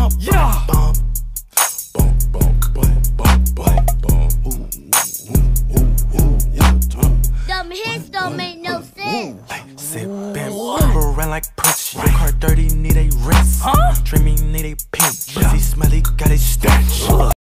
Yeah. Them hits don't make no sense. Sippin', walk around like Prince. Your car dirty, need a rinse. Dreamy, need a pinch. Pussy smelly, got a stench.